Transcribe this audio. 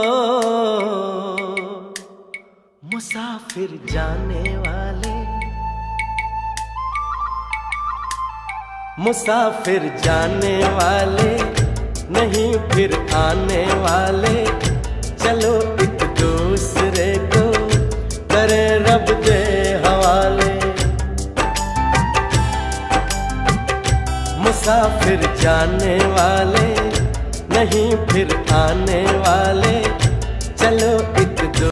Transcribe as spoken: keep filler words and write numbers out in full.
मुसाफिर जाने वाले, मुसाफिर जाने वाले, नहीं फिर आने वाले। चलो एक दूसरे को करे रब दे हवाले। मुसाफिर जाने वाले, नहीं फिर आने वाले। चलो एक